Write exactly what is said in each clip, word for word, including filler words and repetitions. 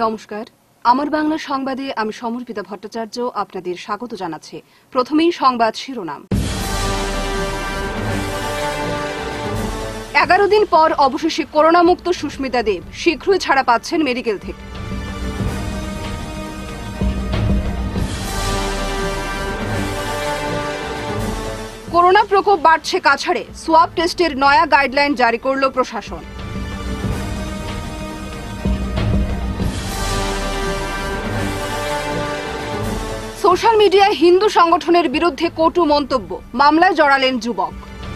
নমস্কার, আমার বাংলা সংবাদে আমি সমর্পিতা ভট্টাচার্য আপনাদের স্বাগত জানাচ্ছি। প্রথমেই সংবাদ শিরোনাম। এগারো দিন পর অবশেষে করোনামুক্ত সুস্মিতা দেব শীঘ্রই ছাড়া পাচ্ছেন মেডিকেল থেকে। করোনা প্রকোপ বাড়ছে কাছাড়ে, সোয়াব টেস্টের নয়া গাইডলাইন জারি করল প্রশাসন। সোশ্যাল মিডিয়ায় হিন্দু সংগঠনের বিরুদ্ধে কটু মন্তব্য, মামলায় জড়ালেন যুবক।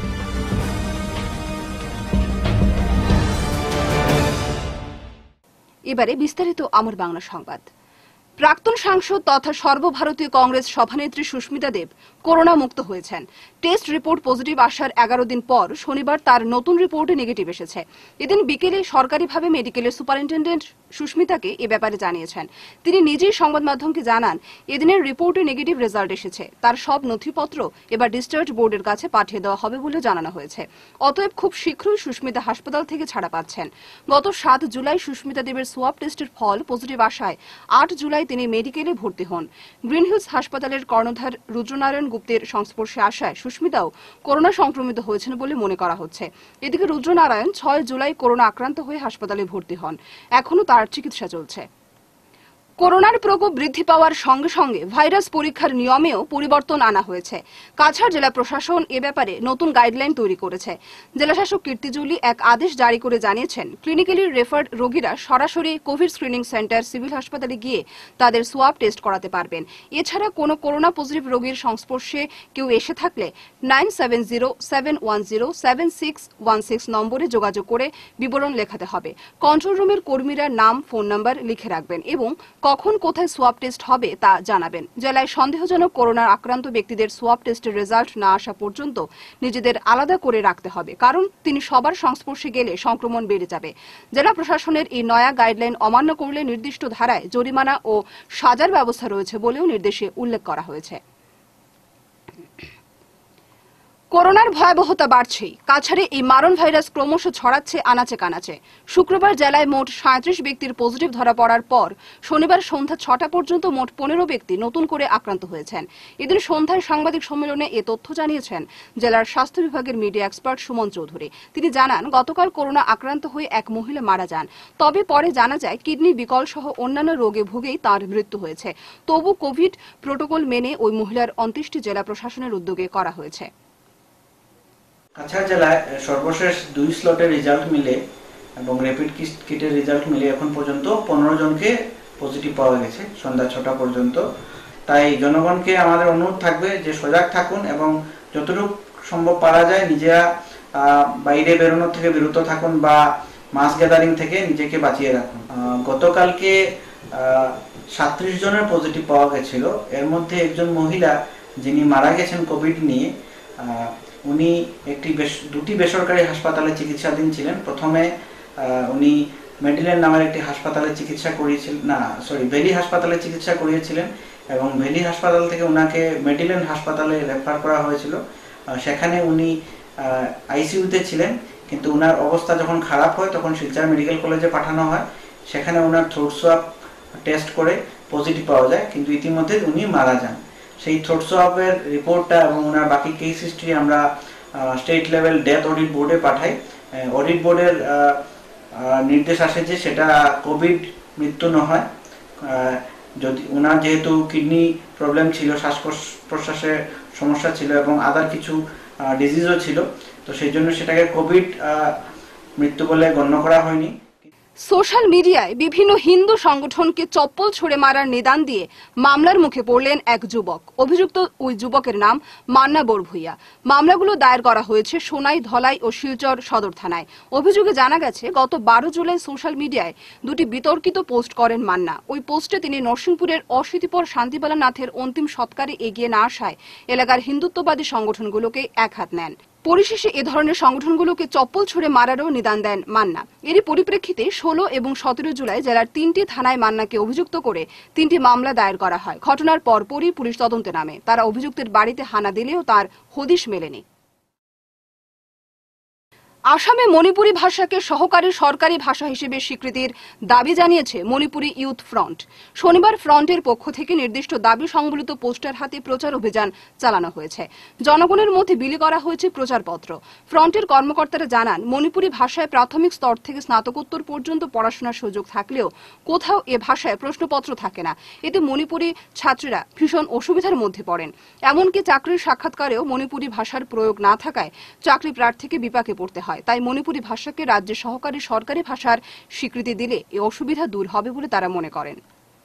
এবারে বিস্তারিত আমার বাংলা সংবাদ। প্রাক্তন সাংসদ তথা সর্বভারতীয় কংগ্রেস সভানেত্রী সুস্মিতা দেব করোনা মুক্ত হয়েছেন। টেস্ট রিপোর্ট পজিটিভ আসার এগারো দিন পর শনিবার তার নতুন রিপোর্টে নেগেটিভ এসেছে। এদিন বিকেলে সরকারিভাবে মেডিকেলের সুপারিনটেন্ডেন্ট সুস্মিতাকে এ ব্যাপারে জানিয়েছেন। তিনি নিজেই সংবাদ মাধ্যমকে জানান, এদিনের রিপোর্টে নেগেটিভ রেজাল্ট এসেছে। তার সব নথিপত্র এবার ডিসচার্জ বোর্ডের কাছে পাঠিয়ে দেওয়া হবে বলে জানানো হয়েছে। অতএব খুব শীঘ্রই সুস্মিতা হাসপাতাল থেকে ছাড়া পাচ্ছেন। গত সাত জুলাই সুস্মিতা দেবের সোয়াব টেস্টের ফল পজিটিভ আসায় আট জুলাই তিনি মেডিকেলে ভর্তি হন। গ্রিন হিলস হাসপাতালের কর্ণধার রুদ্রনারায়ণ গুপ্তের সংস্পর্শে আসায় সুস্মিতাও করোনা সংক্রমিত হয়েছেন বলে মনে করা হচ্ছে। এদিকে রুদ্রনারায়ণ ছয় জুলাই করোনা আক্রান্ত হয়ে হাসপাতালে ভর্তি হন। এখনও তার চিকিৎসা চলছে। করোনার প্রকোপ বৃদ্ধি পাওয়ার সঙ্গে সঙ্গে ভাইরাস পরীক্ষার নিয়মেও পরিবর্তন আনা হয়েছে। কাছাড় জেলা প্রশাসন এ ব্যাপারে নতুন গাইডলাইন তৈরি করেছে। জেলাশাসক কীর্তিজুলি এক আদেশ জারি করে জানিয়েছেন, ক্লিনিক্যালি রেফার্ড রোগীরা সরাসরি কোভিড স্ক্রিনিং সেন্টার সিভিল হাসপাতালে গিয়ে তাদের সোয়াব টেস্ট করাতে পারবেন। এছাড়া কোনো করোনা পজিটিভ রোগীর সংস্পর্শে কেউ এসে থাকলে nine seven zero seven one zero seven six one six নম্বরে যোগাযোগ করে বিবরণ লেখাতে হবে। কন্ট্রোল রুমের কর্মীরা নাম, ফোন নাম্বার লিখে রাখবেন এবং কখন কোথায় সোয়াব টেস্ট হবে তা জানাবেন। জেলায় সন্দেহজনক করোনার আক্রান্ত ব্যক্তিদের সোয়াব টেস্টের রেজাল্ট না আসা পর্যন্ত নিজেদের আলাদা করে রাখতে হবে, কারণ তিনি সবার সংস্পর্শে গেলে সংক্রমণ বেড়ে যাবে। জেলা প্রশাসনের এই নয়া গাইডলাইন অমান্য করলে নির্দিষ্ট ধারায় জরিমানা ও সাজার ব্যবস্থা রয়েছে বলেও নির্দেশে উল্লেখ করা হয়েছে। করোনার ভয়াবহতা বাড়ছেই। কাছাড়ে এই মারণ ভাইরাস ক্রমশ ছড়াচ্ছে আনাচে কানাচে। শুক্রবার জেলায় মোট সাঁত্রিশ ব্যক্তির পজিটিভ ধরা পড়ার পর শনিবার সন্ধ্যা ছটা পর্যন্ত মোট পনেরো ব্যক্তি নতুন করে আক্রান্ত হয়েছেন। এদিন সন্ধ্যায় সাংবাদিক সম্মেলনে এ তথ্য জানিয়েছেন জেলার স্বাস্থ্য বিভাগের মিডিয়া এক্সপার্ট সুমন চৌধুরী। তিনি জানান, গতকাল করোনা আক্রান্ত হয়ে এক মহিলা মারা যান। তবে পরে জানা যায় কিডনি বিকল সহ অন্যান্য রোগে ভুগেই তাঁর মৃত্যু হয়েছে। তবু কোভিড প্রোটোকল মেনে ওই মহিলার অন্ত্যেষ্টি জেলা প্রশাসনের উদ্যোগে করা হয়েছে। কাছাড় জেলায় সর্বশেষ দুই স্লটের রেজাল্ট মিলে এবং র্যাপিড কিটের রেজাল্ট মিলে এখন পর্যন্ত পনেরো জনকে পজিটিভ পাওয়া গেছে সন্ধ্যা ছটা পর্যন্ত। তাই জনগণকে আমাদের অনুরোধ থাকবে যে সজাগ থাকুন এবং যতটুকু সম্ভব পারা যায় নিজেরা বাইরে বেরোনোর থেকে বিরত থাকুন বা মাস গ্যাদারিং থেকে নিজেকে বাঁচিয়ে রাখুন। গতকালকে সাঁত্রিশ জনের পজিটিভ পাওয়া গেছিল। এর মধ্যে একজন মহিলা যিনি মারা গেছেন কোভিড নিয়ে, উনি একটি দুটি বেসরকারি হাসপাতালে চিকিৎসাধীন ছিলেন। প্রথমে উনি মেডিলেন নামের একটি হাসপাতালে চিকিৎসা করিয়েছিলেন না সরি ভ্যালি হাসপাতালে চিকিৎসা করিয়েছিলেন এবং ভ্যালি হাসপাতাল থেকে ওনাকে মেডিলেন হাসপাতালে রেফার করা হয়েছিল। সেখানে উনি আইসিইউতে ছিলেন, কিন্তু ওনার অবস্থা যখন খারাপ হয় তখন শিলচর মেডিকেল কলেজে পাঠানো হয়। সেখানে ওনার থ্রোট সোয়াব টেস্ট করে পজিটিভ পাওয়া যায়, কিন্তু ইতিমধ্যে উনি মারা যান। সেই থ্রোট সোয়াবের রিপোর্টটা এবং ওনার বাকি কেস হিস্ট্রি আমরা স্টেট লেভেল ডেথ অডিট বোর্ডে পাঠাই। অডিট বোর্ডের নির্দেশ আসে যে সেটা কোভিড মৃত্যু নয়, যদি ওনার যেহেতু কিডনি প্রবলেম ছিল, শ্বাস প্রশ্বাসের সমস্যা ছিল এবং আদার কিছু ডিজিজও ছিল, তো সেই জন্য সেটাকে কোভিড মৃত্যু বলে গণ্য করা হয়নি। সোশ্যাল মিডিয়ায় বিভিন্ন হিন্দু সংগঠনকে চপ্পল ছুড়ে মারার নিদান দিয়ে মামলার মুখে পড়লেন এক যুবক। অভিযুক্ত ওই যুবকের নাম মান্না বরভুইয়া। মামলাগুলো দায়ের করা হয়েছে সোনাই, ধলাই ও শিলচর সদর থানায়। অভিযোগে জানা গেছে, গত বারো জুলাই সোশ্যাল মিডিয়ায় দুটি বিতর্কিত পোস্ট করেন মান্না। ওই পোস্টে তিনি নরসিংপুরের অশীতিপর শান্তিবালা নাথের অন্তিম সৎকারে এগিয়ে না আসায় এলাকার হিন্দুত্ববাদী সংগঠনগুলোকে একহাত নেন। পরিশেষে এ ধরনের সংগঠনগুলোকে চপ্পল ছুড়ে মারারও নিদান দেন মান্না। এরই পরিপ্রেক্ষিতে ষোলো এবং সতেরো জুলাই জেলার তিনটি থানায় মান্নাকে অভিযুক্ত করে তিনটি মামলা দায়ের করা হয়। ঘটনার পরপরই পুলিশ তদন্তে নামে। তারা অভিযুক্তের বাড়িতে হানা দিলেও তার হদিশ মেলেনি। আসামে মণিপুরী ভাষাকে সহকারী সরকারি ভাষা হিসেবে স্বীকৃতির দাবি জানিয়েছে মণিপুরী ইউথ ফ্রন্ট। শনিবার ফ্রন্টের পক্ষ থেকে নির্দিষ্ট দাবি সংবলিত পোস্টার হাতে প্রচার অভিযান চালানো হয়েছে। জনগণের মধ্যে বিলি করা হয়েছে প্রচারপত্র। ফ্রন্টের কর্মকর্তারা জানান, মণিপুরী ভাষায় প্রাথমিক স্তর থেকে স্নাতকোত্তর পর্যন্ত পড়াশোনার সুযোগ থাকলেও কোথাও এ ভাষায় প্রশ্নপত্র থাকে না। এতে মণিপুরী ছাত্রীরা ভীষণ অসুবিধার মধ্যে পড়েন। এমনকি চাকরির সাক্ষাৎকারেও মণিপুরী ভাষার প্রয়োগ না থাকায় চাকরি প্রার্থীকে বিপাকে পড়তে হয়। তাই মণিপুরী ভাষাকে রাজ্যের সহকারী সরকারি ভাষার স্বীকৃতি দিলে এই অসুবিধা দূর হবে বলে তারা মনে করেন।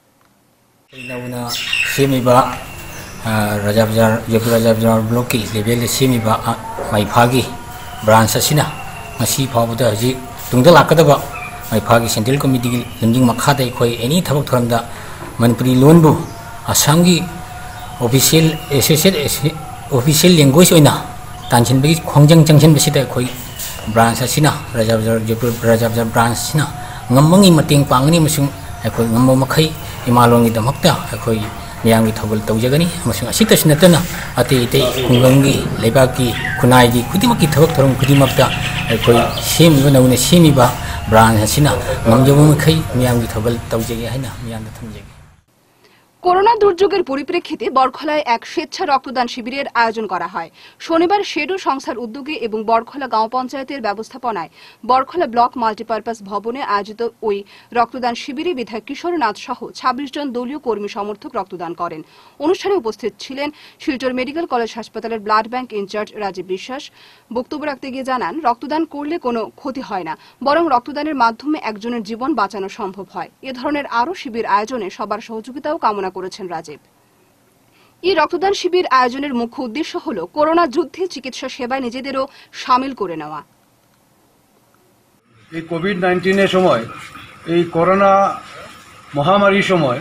রাজাবজার জয়পুর রাজাবজার ব্লকে লেভেলে সেমিবা মাইফাগি ব্রাঞ্চ আসিনা ngasi phawda haji tungda lakadaba maifagi central committee limjing makhada khoi any thabak thoramda manipuri lonbu asamgi official associate official language oina tanjin bagi khongjang jangchen besida khoi branch asina rajabjar jepur rajabjar branch sina ngammangi mating pangni masung khoi ngammo makhai imalongi damakta khoi miyangi thobal tawjagani masung asita sinatana ate ite kungangi lebaki kunai gi khudimaki thabak thoram khudimakta khoi semi banauna semi ba branch asina ngamjabu makhai miyangi thobal tawjagi haina miyanda thamjagi। Corona দুর্যোগের পরিপ্রেক্ষিতে বরখলায় এক স্বেচ্ছা রক্তদান শিবিরের আয়োজন করা হয়। শনিবার শেডো সংস্থার উদ্যোগে এবং বরখলা গাঁও পঞ্চায়েতের ব্যবস্থাপনায় বরখলা ব্লক মাল্টিপারপাস ভবনে আয়োজিত ওই রক্তদান শিবিরে বিধায়ক কিশোর নাথ সহ ছাব্বিশ জন দলীয় কর্মী সমর্থক রক্তদান করেন। অনুষ্ঠানে উপস্থিত ছিলেন শিলচর মেডিকেল কলেজ হাসপাতালের blood bank incharge Rajib Biswas. বক্তব্য রাখতে গিয়ে জানান, রক্তদান করলে কোনো ক্ষতি হয় না, বরং রক্তদানের মাধ্যমে একজনের জীবন বাঁচানো সম্ভব হয়। এ ধরনের আরও শিবির আয়োজনে সবার সহযোগিতাও কামনা করেছেন রাজীব। এই রক্তদান শিবির আয়োজনের মুখ্য উদ্দেশ্য হল করোনা যুদ্ধে চিকিৎসা সেবায় নিজেদেরও সামিল করে নেওয়া। এই কোভিড নাইন্টিনের সময়, এই করোনা মহামারীর সময়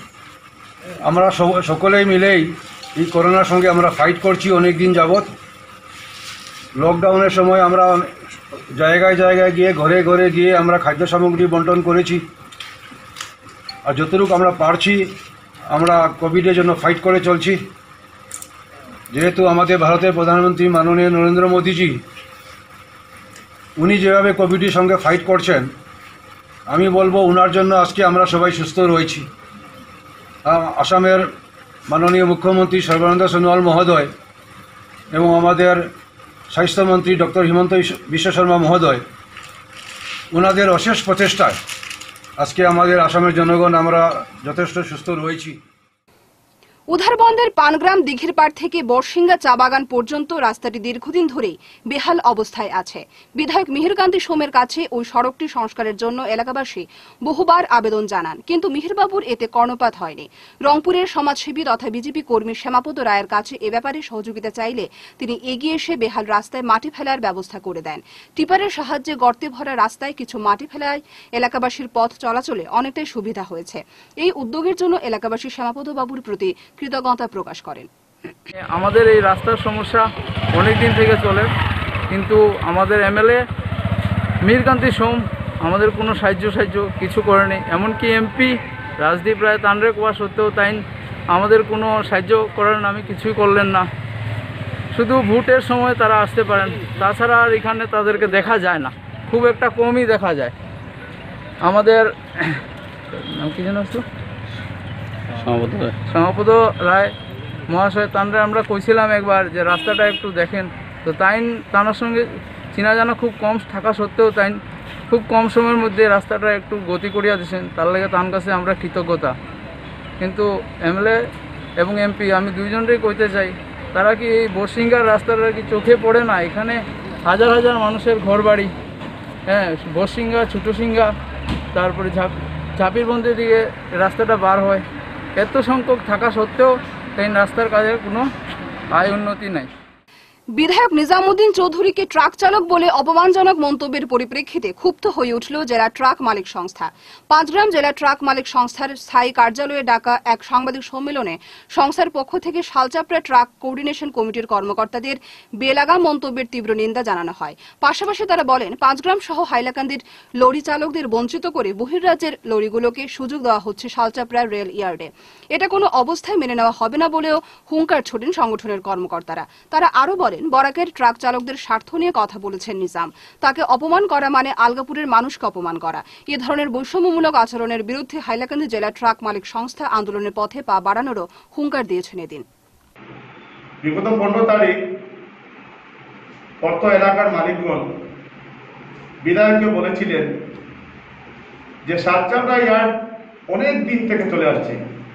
আমরা সকলেই মিলেই এই করোনার সঙ্গে আমরা ফাইট করছি অনেক দিন যাবৎ। লকডাউনের সময় আমরা জায়গায় জায়গায় গিয়ে ঘরে ঘরে গিয়ে আমরা খাদ্য সামগ্রী বন্টন করেছি। আর যতটুকু আমরা পারছি আমরা কোভিডের জন্য ফাইট করে চলছি। যেহেতু আমাদের ভারতের প্রধানমন্ত্রী মাননীয় নরেন্দ্র মোদীজি উনি যেভাবে কোভিডের সঙ্গে ফাইট করছেন, আমি বলবো ওনার জন্য আজকে আমরা সবাই সুস্থ রয়েছি। আসামের মাননীয় মুখ্যমন্ত্রী সর্বানন্দ সোনোয়াল মহোদয় এবং আমাদের স্বাস্থ্যমন্ত্রী ডক্টর হিমন্ত বিশ্ব শর্মা মহোদয়, ওনাদের অশেষ প্রচেষ্টায় আজকে আমাদের আসামের জনগণ আমরা যথেষ্ট সুস্থ রয়েছি। উধারবন্দের পানগ্রাম দিঘির পাড় থেকে বরসিঙ্গা চা বাগান পর্যন্ত রাস্তাটি দীর্ঘদিন ধরেই বেহাল অবস্থায় আছে। বিধায়ক মিহিরকান্তি সোমের কাছে ওই সড়কটি সংস্কারের জন্য এলাকাবাসী বহুবার আবেদন জানান, কিন্তু মিহিরবাবুর এতে কর্ণপাত হয়নি। রংপুরের সমাজসেবী তথা বিজেপি কর্মী শ্যামাপদ রায়ের কাছে এ ব্যাপারে সহযোগিতা চাইলে তিনি এগিয়ে এসে বেহাল রাস্তায় মাটি ফেলার ব্যবস্থা করে দেন। টিপারের সাহায্যে গর্তে ভরা রাস্তায় কিছু মাটি ফেলায় এলাকাবাসীর পথ চলাচলে অনেকটাই সুবিধা হয়েছে। এই উদ্যোগের জন্য এলাকাবাসী শ্যামাপদ বাবুর প্রতি কৃতজ্ঞতা প্রকাশ করেন। আমাদের এই রাস্তার সমস্যা অনেক দিন থেকে চলে, কিন্তু আমাদের এমএলএ মিহিরকান্তি সোম আমাদের কোনো সাহায্য সাহায্য কিছু করেনি। এমনকি এমপি রাজদীপ রায় তান্ডে কোয়া সত্ত্বেও তাই আমাদের কোনো সাহায্য করার নামে কিছুই করলেন না। শুধু ভোটের সময় তারা আসতে পারেন, তাছাড়া আর এখানে তাদেরকে দেখা যায় না, খুব একটা কমই দেখা যায়। আমাদের নাম কি যেন আসলো, শ্যামাপদ রায় মহাশয় তানরে আমরা কইছিলাম একবার যে রাস্তাটা একটু দেখেন, তো তাই তার সঙ্গে চিনা জানা খুব কম থাকা সত্ত্বেও তাই খুব কম সময়ের মধ্যে রাস্তাটা একটু গতি করিয়া দিয়েছেন, তার লাগে তার কাছে আমরা কৃতজ্ঞতা। কিন্তু এমএলএ এবং এমপি আমি দুইজনেরই কইতে চাই, তারা কি এই বরসিঙ্গার রাস্তাটা কি চোখে পড়ে না? এখানে হাজার হাজার মানুষের ঘর বাড়ি, হ্যাঁ, বরসিঙ্গা ছোটো সিঙ্গা তারপরে ঝাপ ঝাপিরবন্দির দিকে রাস্তাটা বার হয়, এত সংখ্যক থাকা সত্ত্বেও এই রাস্তার কাজের কোনো আয় উন্নতি নাই। বিধায়ক নিজামুদ্দিন চৌধুরীকে ট্রাক চালক বলে অপমানজনক মন্তব্যের পরিপ্রেক্ষিতে ক্ষুব্ধ হয়ে উঠল জেলা ট্রাক মালিক সংস্থা। পাঁচগ্রাম জেলা ট্রাক মালিক সংস্থার স্থায়ী কার্যালয়ে ডাকা এক সাংবাদিক সম্মেলনে সংস্থার পক্ষ থেকে শালচাপড়া ট্রাক কোঅর্ডিনেশন কমিটির কর্মকর্তাদের বেলাগাম মন্তব্যের তীব্র নিন্দা জানানো হয়। পাশাপাশি তারা বলেন, পাঁচগ্রাম সহ হাইলাকান্দির লরি চালকদের বঞ্চিত করে বহির্রাজ্যের লরিগুলোকে সুযোগ দেওয়া হচ্ছে শালচাপড়া রেল ইয়ার্ডে। এটা কোনো অবস্থায় মেনে নেওয়া হবে না বলেও হুঙ্কার ছোড়েন সংগঠনের কর্মকর্তারা। তারা আরও বলেন, বলেন, বরাকের ট্রাক চালকদের স্বার্থ নিয়ে কথা বলেছেন নিজাম। তাকে অপমান করা মানে আলগাপুরের মানুষকে অপমান করা। এ ধরনের বৈষম্যমূলক আচরণের বিরুদ্ধে হাইলাকান্দি জেলা ট্রাক মালিক সংস্থা আন্দোলনের পথে পা বাড়ানোরও হুঙ্কার দিয়েছেন এদিন। বিগত পনেরো তারিখ অর্থ এলাকার মালিকগণ বিধায়ককে বলেছিলেন যে সাতচাপড়া ইয়ার্ড অনেক দিন থেকে চলে আসছে,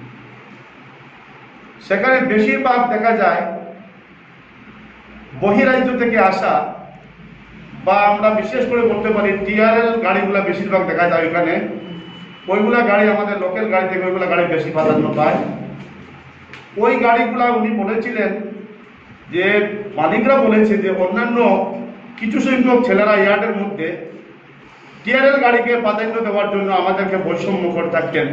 সেখানে বেশিরভাগ দেখা যায় বহিরাজ্য থেকে আসা বা আমরা বিশেষ করে বলতে পারি টিআরএল গাড়িগুলা বেশিরভাগ দেখা যায় ওইখানে। ওইগুলা গাড়ি আমাদের লোকাল গাড়ি থেকে ওইগুলা গাড়ি বেশি প্রাধান্য পায়। ওই গাড়িগুলা উনি বলেছিলেন যে মালিকরা বলেছে যে অন্যান্য কিছু সংখ্যক ছেলেরা ইয়ার্ডের মধ্যে টিআরএল গাড়িকে প্রাধান্য দেওয়ার জন্য আমাদেরকে বৈষম্য করে থাকতেন,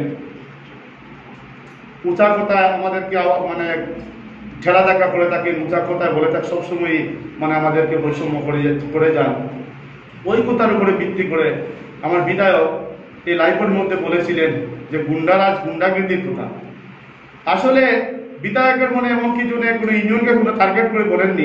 উঁচা কথায় আমাদেরকে মানে ঠেলা দেখা করে থাকেন, উঁচা কথায় বলে থাক সবসময় মানে আমাদেরকে বৈষম্য করে করে যান। ওই কথার উপরে ভিত্তি করে আমার বিধায়ক এই লাইভের মধ্যে বলেছিলেন যে গুন্ডারাজ গুন্ডাগিরির কথা। আসলে বিধায়কের মনে এমন কিছু নেই, কোনো ইউনিয়নকে কোনো টার্গেট করে বলেননি,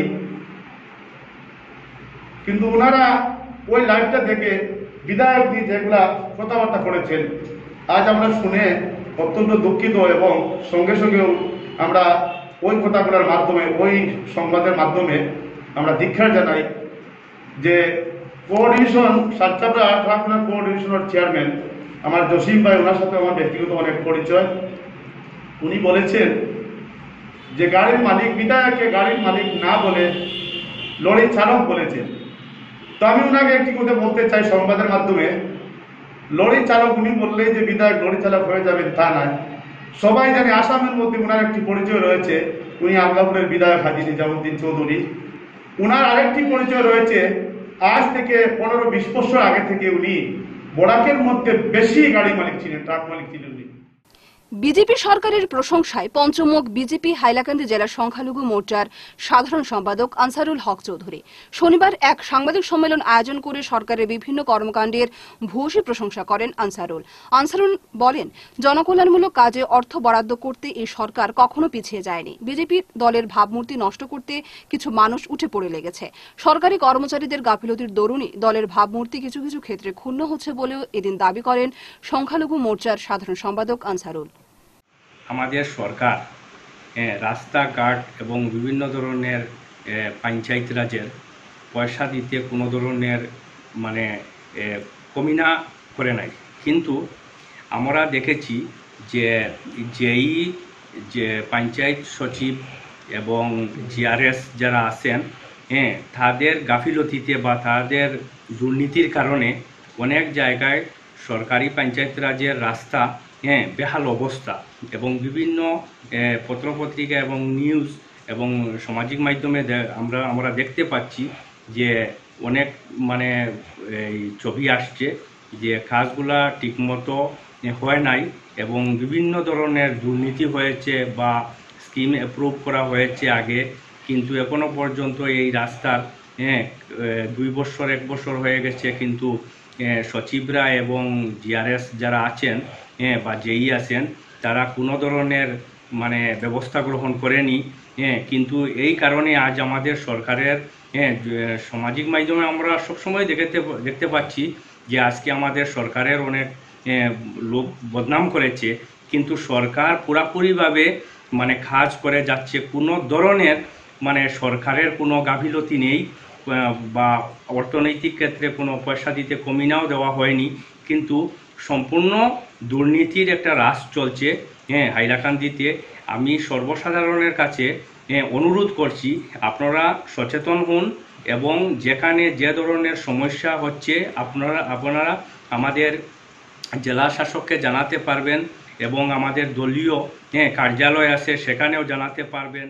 কিন্তু ওনারা ওই লাইভটা দেখে বিধায়ক দিয়ে যেগুলা কথাবার্তা করেছেন আজ আমরা শুনে অত্যন্ত দুঃখিত এবং সঙ্গে সঙ্গে আমরা ওই কথাগুলোর মাধ্যমে ওই সংবাদের মাধ্যমে আমরা ধিক্ষার জানাই যে কোঅর্ডিনেশন সাতচাপড়া ট্রাক কোঅর্ডিনেশনের চেয়ারম্যান আমার জসিম ভাই, ওনার সাথে আমার ব্যক্তিগত অনেক পরিচয়। উনি বলেছেন যে গাড়ির মালিক বিধায়ককে গাড়ির মালিক না বলে লরি চালক বলেছেন। তো আমি ওনাকে একটি কথা বলতে চাই সংবাদের মাধ্যমে, লরি চালক উনি বললেই যে বিধায়ক লরি চালক হয়ে যাবেন তা নয়। সবাই জানে আসামের মধ্যে ওনার একটি পরিচয় রয়েছে, উনি আলগাপুরের বিধায়ক হাজী নিজামুদ্দিন চৌধুরী। ওনার আরেকটি পরিচয় রয়েছে, আজ থেকে পনেরো বিশ বছর আগে থেকে উনি বরাকের মধ্যে বেশি গাড়ি মালিক ছিলেন, ট্রাক মালিক ছিলেন উনি। বিজেপি সরকারের প্রশংসায় পঞ্চমুখ বিজেপি হাইলাকান্দি জেলা সংখ্যালঘু মোর্চার সাধারণ সম্পাদক আনসারুল হক চৌধুরী শনিবার এক সাংবাদিক সম্মেলন আয়োজন করে সরকারের বিভিন্ন কর্মকাণ্ডের ভূয়সী প্রশংসা করেন আনসারুল। আনসারুল বলেন, জনকল্যাণমূলক কাজে অর্থ বরাদ্দ করতে এই সরকার কখনো পিছিয়ে যায়নি। বিজেপি দলের ভাবমূর্তি নষ্ট করতে কিছু মানুষ উঠে পড়ে লেগেছে। সরকারি কর্মচারীদের গাফিলতির দরুনই দলের ভাবমূর্তি কিছু কিছু ক্ষেত্রে ক্ষুণ্ণ হচ্ছে বলেও এদিন দাবি করেন সংখ্যালঘু মোর্চার সাধারণ সম্পাদক আনসারুল। আমাদের সরকার রাস্তাঘাট এবং বিভিন্ন ধরনের পঞ্চায়েত রাজের পয়সা দিতে কোনো ধরনের মানে কমিনা করে নাই, কিন্তু আমরা দেখেছি যে যেই যে পঞ্চায়েত সচিব এবং জিআরএস যারা আছেন হ্যাঁ তাদের গাফিলতিতে বা তাদের দুর্নীতির কারণে অনেক জায়গায় সরকারি পঞ্চায়েত রাজের রাস্তা হ্যাঁ বেহাল অবস্থা, এবং বিভিন্ন পত্রপত্রিকা এবং নিউজ এবং সামাজিক মাধ্যমে আমরা আমরা দেখতে পাচ্ছি যে অনেক মানে এই ছবি আসছে যে কাজগুলা ঠিকমতো হয় নাই এবং বিভিন্ন ধরনের দুর্নীতি হয়েছে বা স্কিম অ্যাপ্রুভ করা হয়েছে আগে, কিন্তু এখনো পর্যন্ত এই রাস্তার হ্যাঁ দুই বছর এক বছর হয়ে গেছে, কিন্তু সচিবরা এবং জিআরএস যারা আছেন হ্যাঁ বা যেই আছেন তারা কোনো ধরনের মানে ব্যবস্থা গ্রহণ করেনি। হ্যাঁ কিন্তু এই কারণে আজ আমাদের সরকারের হ্যাঁ সামাজিক মাধ্যমে আমরা সবসময় দেখতে দেখতে পাচ্ছি যে আজকে আমাদের সরকারের অনেক লোক বদনাম করেছে, কিন্তু সরকার পুরাপুরিভাবে মানে কাজ করে যাচ্ছে, কোনো ধরনের মানে সরকারের কোনো গাফিলতি নেই বা অর্থনৈতিক ক্ষেত্রে কোনো পয়সা দিতে কমিনাও দেওয়া হয়নি, কিন্তু সম্পূর্ণ দুর্নীতির একটা রাশ চলছে হ্যাঁ হাইলাকান্দিতে। আমি সর্বসাধারণের কাছে অনুরোধ করছি আপনারা সচেতন হন এবং যেখানে যে ধরনের সমস্যা হচ্ছে আপনারা আপনারা আমাদের জেলা শাসককে জানাতে পারবেন এবং আমাদের দলীয় হ্যাঁ কার্যালয় আছে সেখানেও জানাতে পারবেন।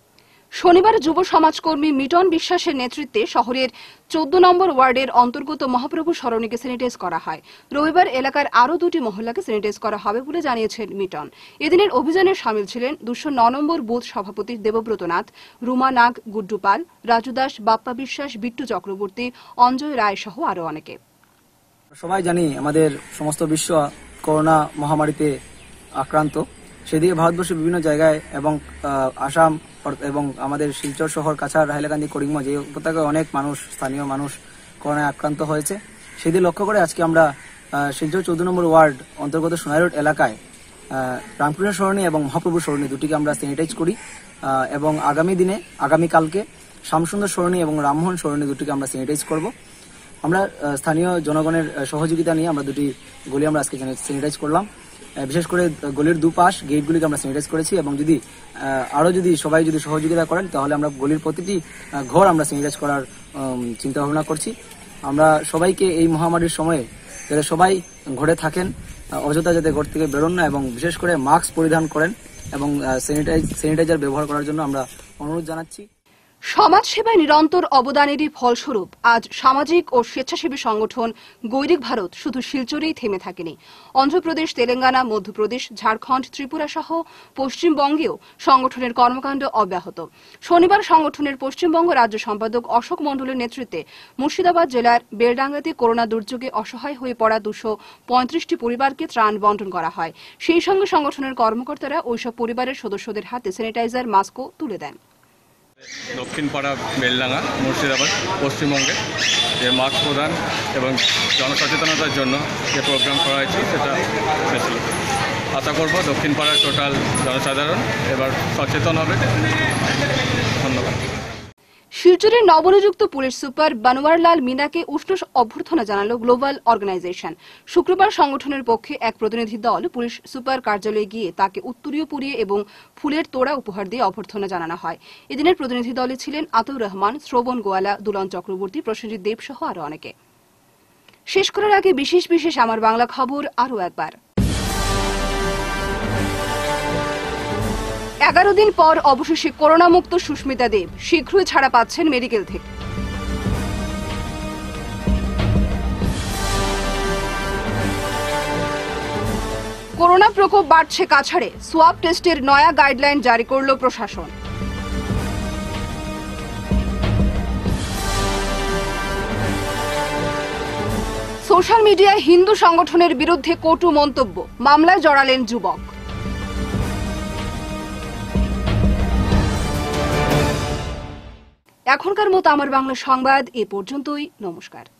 শনিবার যুব সমাজকর্মী মিটন বিশ্বাসের নেতৃত্বে শহরের চোদ্দ নম্বর ওয়ার্ডের অন্তর্গত মহাপ্রভু সরণিকে স্যানিটাইজ করা হয়। রবিবার এলাকার আরও দুটি মহল্লাকে স্যানিটাইজ করা হবে বলে জানিয়েছেন মিটন। এদিনের অভিযানে সামিল ছিলেন দুশো ন নম্বর বুথ সভাপতি দেবব্রত নাথ, রুমা নাগ, গুড্ডু পাল, রাজু দাস, বাপ্পা বিশ্বাস, বিট্টু চক্রবর্তী, অঞ্জয় রায় সহ আরও অনেকে। সবাই জানি আমাদের সমস্ত বিশ্ব করোনা মহামারীতে আক্রান্ত। সেদিকে ভারতবর্ষের বিভিন্ন জায়গায় এবং আসাম এবং আমাদের শিলচর শহর, কাছাড়, হাইলাকান্দি, করিমগঞ্জ এই উপত্যকায় অনেক মানুষ, স্থানীয় মানুষ করোনায় আক্রান্ত হয়েছে। সেদিকে লক্ষ্য করে আজকে আমরা শিলচর চৌদ্দ নম্বর ওয়ার্ড অন্তর্গত সোনাই রোড এলাকায় রামকৃষ্ণ সরণি এবং মহাপ্রভু সরণি দুটিকে আমরা স্যানিটাইজ করি এবং আগামী দিনে আগামীকালকে শ্যামসুন্দর সরণি এবং রামমোহন সরণি দুটিকে আমরা স্যানিটাইজ করব। আমরা স্থানীয় জনগণের সহযোগিতা নিয়ে আমরা দুটি গলি আমরা আজকে স্যানিটাইজ করলাম। বিশেষ করে গলির দুপাশ গেটগুলিকে আমরা স্যানিটাইজ করেছি এবং যদি আরো যদি সবাই যদি সহযোগিতা করেন তাহলে আমরা গলির প্রতিটি ঘর আমরা স্যানিটাইজ করার চিন্তা ভাবনা করছি। আমরা সবাইকে এই মহামারীর সময়ে যাতে সবাই ঘরে থাকেন, অযথা যাতে ঘর থেকে বেরোন না এবং বিশেষ করে মাস্ক পরিধান করেন এবং স্যানিটাইজ স্যানিটাইজার ব্যবহার করার জন্য আমরা অনুরোধ জানাচ্ছি। সমাজ সেবায় নিরন্তর অবদানেরই ফলস্বরূপ আজ সামাজিক ও স্বেচ্ছাসেবী সংগঠন গৈরিক ভারত শুধু শিলচরেই থেমে থাকেনি। অন্ধ্রপ্রদেশ, তেলেঙ্গানা, মধ্যপ্রদেশ, ঝাড়খণ্ড, ত্রিপুরা সহ পশ্চিমবঙ্গেও সংগঠনের কর্মকাণ্ড অব্যাহত। শনিবার সংগঠনের পশ্চিমবঙ্গ রাজ্য সম্পাদক অশোক মণ্ডলের নেতৃত্বে মুর্শিদাবাদ জেলার বেলডাঙ্গাতে করোনা দুর্যোগে অসহায় হয়ে পড়া দুশো পঁয়ত্রিশটি পরিবারকে ত্রাণ বন্টন করা হয়। সেই সঙ্গে সংগঠনের কর্মকর্তারা ওইসব পরিবারের সদস্যদের হাতে স্যানিটাইজার, মাস্কও তুলে দেন। দক্ষিণ পাড়া বেলডাঙ্গা, মুর্শিদাবাদ, পশ্চিমবঙ্গে যে মাস্ক প্রদান এবং জনসচেতনতার জন্য যে প্রোগ্রাম করা হয়েছে সেটা বেশি আশা করব দক্ষিণ পাড়ার টোটাল জনসাধারণ এবার সচেতন হবে। ধন্যবাদ। শিলচরের নবনিযুক্ত পুলিশ সুপার বানোয়ারলাল মিনাকে উষ্ণ অভ্যর্থনা জানালো গ্লোবাল অর্গানাইজেশন। শুক্রবার সংগঠনের পক্ষে এক প্রতিনিধি দল পুলিশ সুপার কার্যালয়ে গিয়ে তাকে উত্তরীয় পুড়িয়ে এবং ফুলের তোড়া উপহার দিয়ে অভ্যর্থনা জানানো হয়। এদিনের প্রতিনিধি দলে ছিলেন আতুর রহমান, শ্রবণ গোয়ালা, দুলন চক্রবর্তী, প্রসেনজিৎ দেব সহ আরো অনেকে। শেষ করার আগে বিশেষ বিশেষ আমার বাংলা খবর আরও একবার। এগারো দিন পর অবশেষে করোনামুক্ত সুস্মিতা দেব শীঘ্রই ছাড়া পাচ্ছেন মেডিকেল থেকে। করোনা প্রকোপ বাড়ছে কাছাড়ে, সোয়াব টেস্টের নয়া গাইডলাইন জারি করল প্রশাসন। সোশ্যাল মিডিয়ায় হিন্দু সংগঠনের বিরুদ্ধে কটু মন্তব্য, মামলায় জড়ালেন যুবক। এখনকার মতো আমার বাংলা সংবাদ এ পর্যন্তই। নমস্কার।